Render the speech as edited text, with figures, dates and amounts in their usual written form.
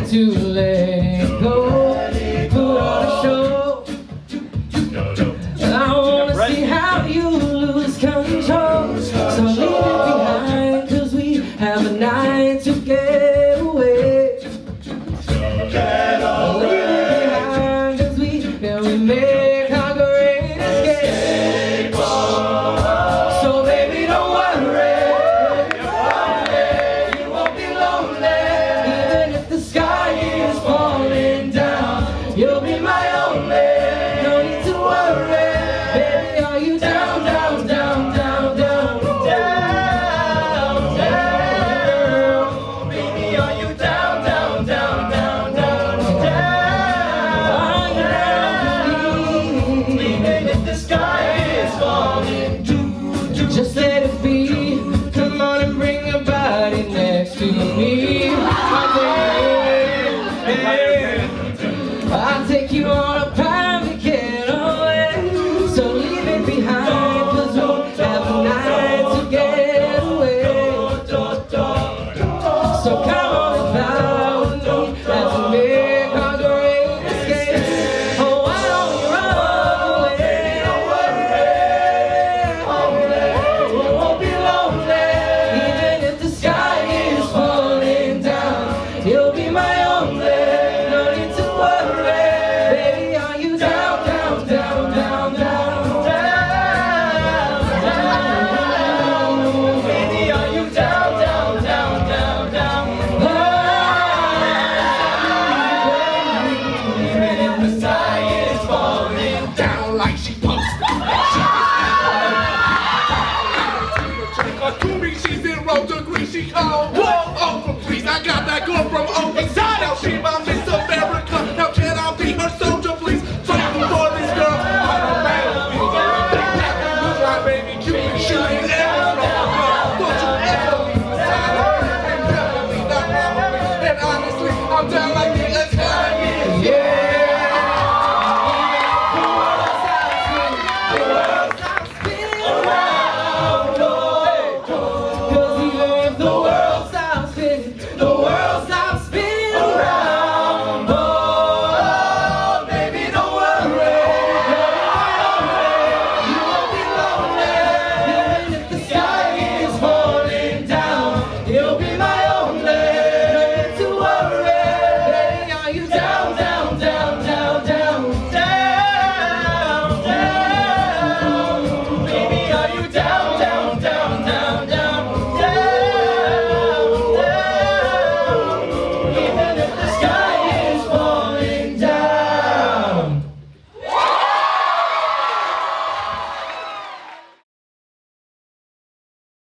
to let it go. Put on a show. I wanna see how you lose control. So leave it behind, 'cause we have a night to get away. Leave it behind, 'cause we make our great escape. So baby, don't worry, you won't be lonely. Even if the sky is falling down, you'll be my only. No need to worry. Baby, are you down, down, down, down, down, down, down? Baby, are you down, down, down, down, down, down? Even if the sky is falling, just let it be. Come on and bring your body next to me. I'll take you on a private getaway. So leave it behind, 'cause we'll have a night to get away. So come on and fly.